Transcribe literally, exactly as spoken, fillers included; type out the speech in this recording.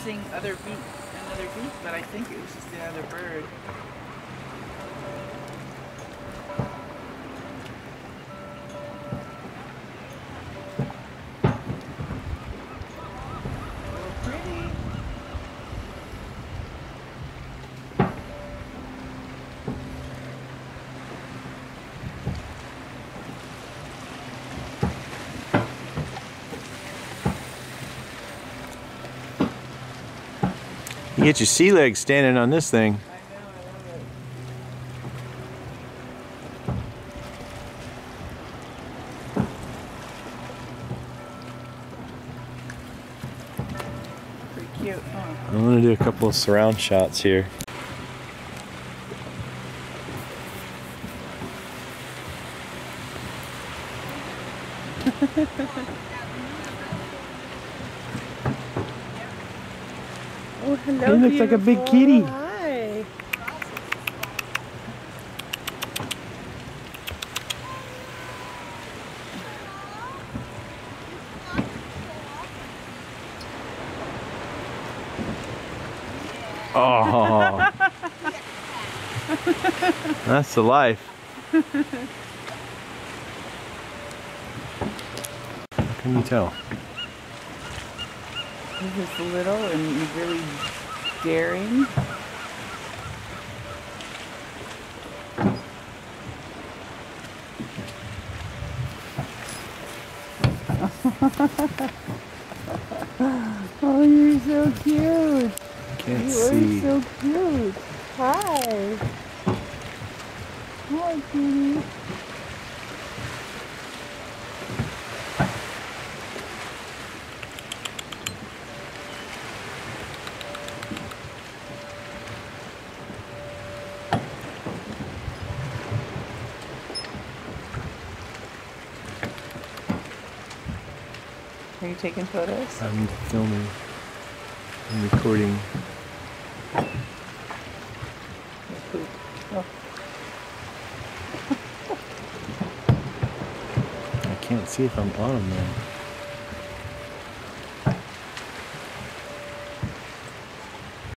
sing other beat, another beat, but I think it was just another bird. You get your sea legs standing on this thing. I know, I love it. Pretty cute, huh? I'm gonna do a couple of surround shots here. Oh, hello, He looks like a big kitty. Hi. Oh, that's the life. How can you tell? This is little and really daring. Oh, you're so cute. Can't you see. are so cute. Hi. Hi, cutie. Are you taking photos? I'm filming. I'm recording. Oh. I can't see if I'm on them though.